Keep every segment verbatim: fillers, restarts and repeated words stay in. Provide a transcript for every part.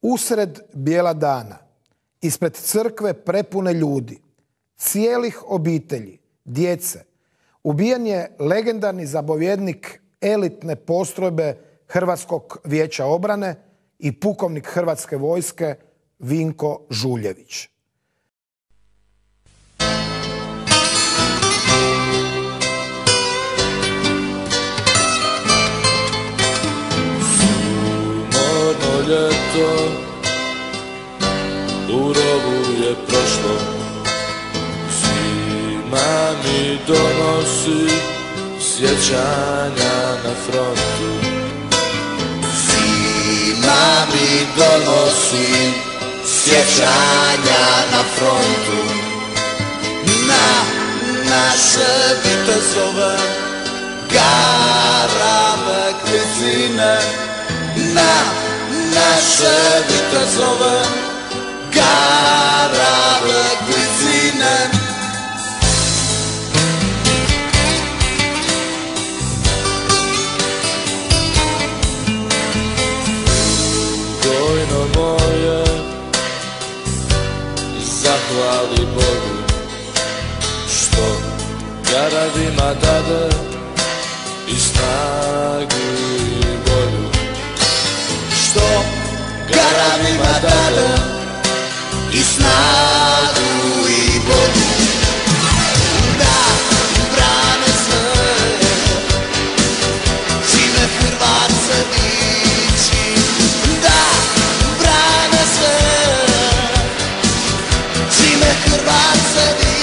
Usred bijela dana, ispred crkve prepune ljudi, cijelih obitelji, djece, ubijen je legendarni zapovjednik elitne postrojbe Hrvatskog vijeća obrane i pukovnik Hrvatske vojske Vinko Žuljević. Sumorno ljeto u rovu je prošlo, zima mi donosi sjećanja na frontu. Zima mi donosi sjećanja na frontu, na naše vitezove, garave kvizine, na naše vitezove, garave kvizine. Dojno moje, zahvali Bogu što garavima dade i snagu i volju, Što garavima dade i snagu i volju, da brane sve čime Hrvat se diči, da brane sve čime Hrvat se diči.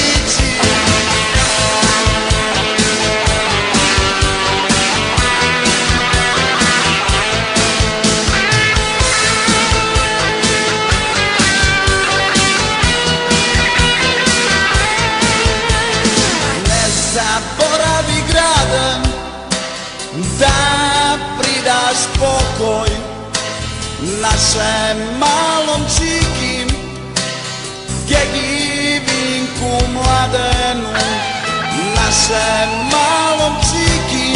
Zaboravi grade, da pridaš pokoj našem malom čiki, Gegi Vinku Mladenu, našem malom čiki,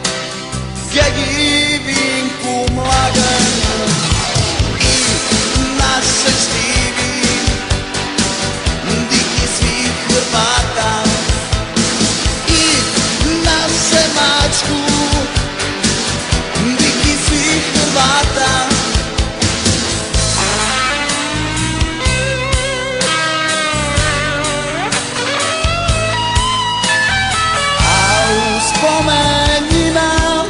Gegi Vinku Mladenu i naše štivi, diki svih Hrvata. Mačku, diki svih Hrvata. A u spomenima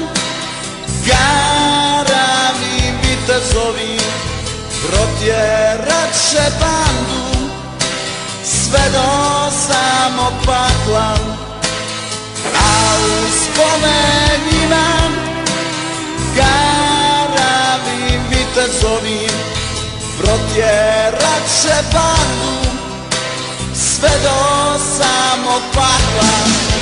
garavi vitezovi protjerat će bandu sve do samog pakla. A u spomenima garavi vitezovi protjerat će bandu sve do samog pakla.